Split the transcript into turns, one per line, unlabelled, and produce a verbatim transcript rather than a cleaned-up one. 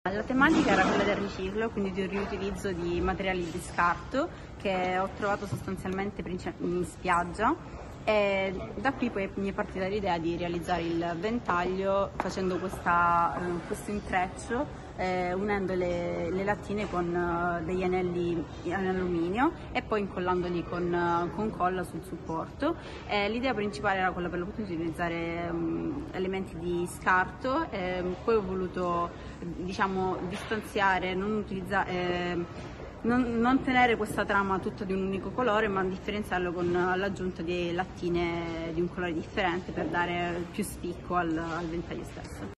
La tematica era quella del riciclo, quindi di un riutilizzo di materiali di scarto che ho trovato sostanzialmente in spiaggia, e da qui poi mi è partita l'idea di realizzare il ventaglio facendo questa, eh, questo intreccio, eh, unendo le, le lattine con eh, degli anelli in alluminio e poi incollandoli con, eh, con colla sul supporto. Eh, l'idea principale era quella per l'appunto di utilizzare um, elementi di scarto, eh, poi ho voluto diciamo distanziare, non utilizzare eh, Non, non tenere questa trama tutta di un unico colore, ma differenziarlo con l'aggiunta di lattine di un colore differente per dare più spicco al, al ventaglio stesso.